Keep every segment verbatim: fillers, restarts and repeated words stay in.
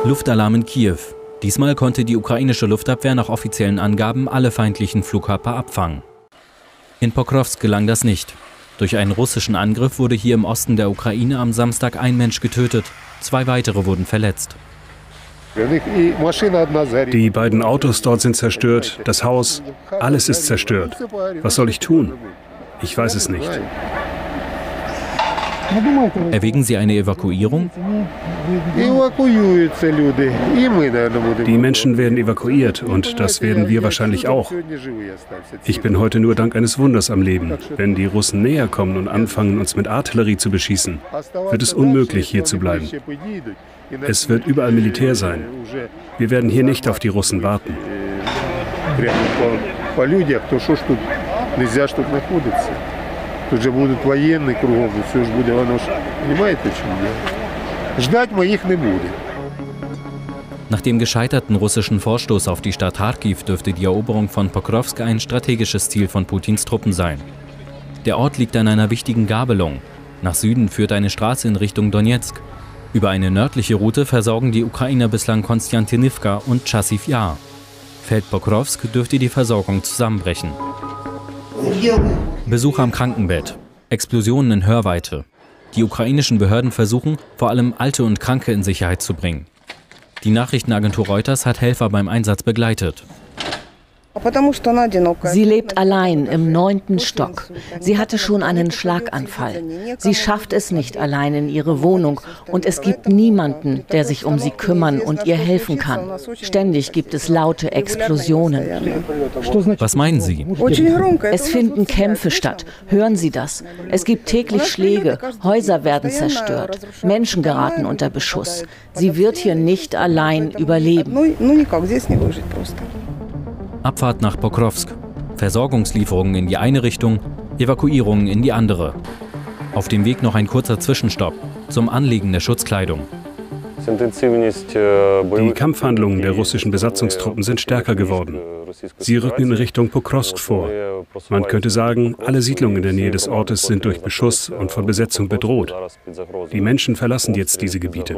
Luftalarm in Kiew. Diesmal konnte die ukrainische Luftabwehr nach offiziellen Angaben alle feindlichen Flugkörper abfangen. In Pokrowsk gelang das nicht. Durch einen russischen Angriff wurde hier im Osten der Ukraine am Samstag ein Mensch getötet. Zwei weitere wurden verletzt. Die beiden Autos dort sind zerstört, das Haus, alles ist zerstört. Was soll ich tun? Ich weiß es nicht. Erwägen Sie eine Evakuierung? Die Menschen werden evakuiert und das werden wir wahrscheinlich auch. Ich bin heute nur dank eines Wunders am Leben. Wenn die Russen näher kommen und anfangen, uns mit Artillerie zu beschießen, wird es unmöglich, hier zu bleiben. Es wird überall Militär sein. Wir werden hier nicht auf die Russen warten. Тут же будуть воєнні кругом, все ж буде воно ж, розумієте, чому? Ждать ми їх не буде. Nach dem gescheiterten russischen Vorstoß auf die Stadt Kharkiv dürfte die Eroberung von Pokrowsk ein strategisches Ziel von Putins Truppen sein. Der Ort liegt an einer wichtigen Gabelung. Nach Süden führt eine Straße in Richtung Donetsk. Über eine nördliche Route versorgen die Ukrainer bislang Konstantinivka und Chassiv Yar. Fällt Pokrowsk, dürfte die Versorgung zusammenbrechen. Besuch am Krankenbett. Explosionen in Hörweite. Die ukrainischen Behörden versuchen, vor allem Alte und Kranke in Sicherheit zu bringen. Die Nachrichtenagentur Reuters hat Helfer beim Einsatz begleitet. Sie lebt allein im neunten Stock. Sie hatte schon einen Schlaganfall. Sie schafft es nicht allein in ihre Wohnung und es gibt niemanden, der sich um sie kümmern und ihr helfen kann. Ständig gibt es laute Explosionen. Was meinen Sie? Es finden Kämpfe statt. Hören Sie das? Es gibt täglich Schläge, Häuser werden zerstört, Menschen geraten unter Beschuss. Sie wird hier nicht allein überleben. Abfahrt nach Pokrowsk, Versorgungslieferungen in die eine Richtung, Evakuierungen in die andere. Auf dem Weg noch ein kurzer Zwischenstopp zum Anlegen der Schutzkleidung. Die Kampfhandlungen der russischen Besatzungstruppen sind stärker geworden. Sie rücken in Richtung Pokrowsk vor. Man könnte sagen, alle Siedlungen in der Nähe des Ortes sind durch Beschuss und von Besetzung bedroht. Die Menschen verlassen jetzt diese Gebiete.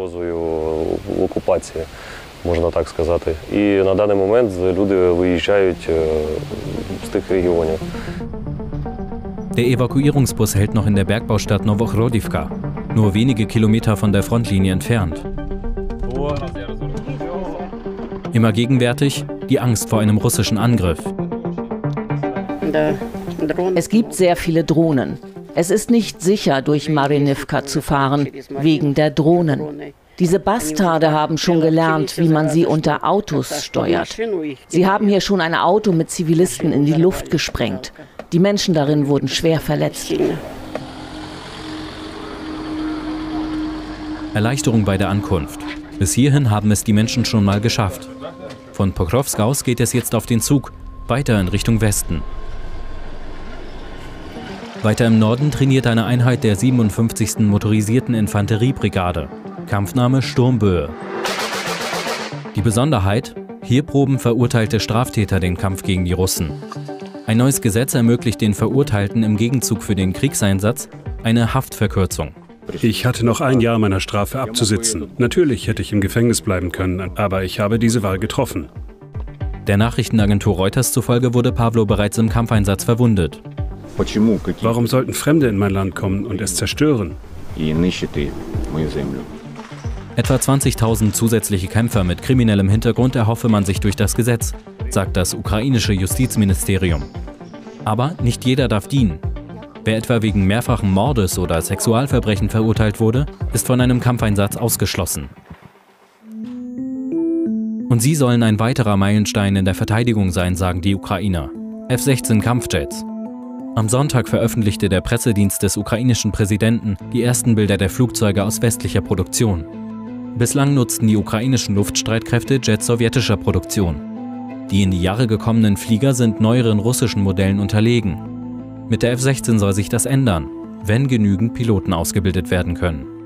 Можна так сказати. І на даний момент люди виїжджають з тих регіонів. Der Evakuierungsbus hält noch in der Bergbaustadt Novokhodivka, nur wenige Kilometer von der Frontlinie entfernt. Immer gegenwärtig die Angst vor einem russischen Angriff. Es gibt sehr viele Drohnen. Es ist nicht sicher, durch Marinivka zu fahren, wegen der Drohnen. Diese Bastarde haben schon gelernt, wie man sie unter Autos steuert. Sie haben hier schon ein Auto mit Zivilisten in die Luft gesprengt. Die Menschen darin wurden schwer verletzt. Erleichterung bei der Ankunft. Bis hierhin haben es die Menschen schon mal geschafft. Von Pokrowsk aus geht es jetzt auf den Zug, weiter in Richtung Westen. Weiter im Norden trainiert eine Einheit der siebenundfünfzigsten Motorisierten Infanteriebrigade. Kampfname Sturmböe. Die Besonderheit: Hier proben verurteilte Straftäter den Kampf gegen die Russen. Ein neues Gesetz ermöglicht den Verurteilten im Gegenzug für den Kriegseinsatz eine Haftverkürzung. Ich hatte noch ein Jahr meiner Strafe abzusitzen. Natürlich hätte ich im Gefängnis bleiben können, aber ich habe diese Wahl getroffen. Der Nachrichtenagentur Reuters zufolge wurde Pawlo bereits im Kampfeinsatz verwundet. Warum sollten Fremde in mein Land kommen und es zerstören? Etwa zwanzigtausend zusätzliche Kämpfer mit kriminellem Hintergrund erhoffe man sich durch das Gesetz, sagt das ukrainische Justizministerium. Aber nicht jeder darf dienen. Wer etwa wegen mehrfachen Mordes oder Sexualverbrechen verurteilt wurde, ist von einem Kampfeinsatz ausgeschlossen. Und sie sollen ein weiterer Meilenstein in der Verteidigung sein, sagen die Ukrainer. F sechzehn Kampfjets. Am Sonntag veröffentlichte der Pressedienst des ukrainischen Präsidenten die ersten Bilder der Flugzeuge aus westlicher Produktion. Bislang nutzten die ukrainischen Luftstreitkräfte Jets sowjetischer Produktion. Die in die Jahre gekommenen Flieger sind neueren russischen Modellen unterlegen. Mit der F sechzehn soll sich das ändern, wenn genügend Piloten ausgebildet werden können.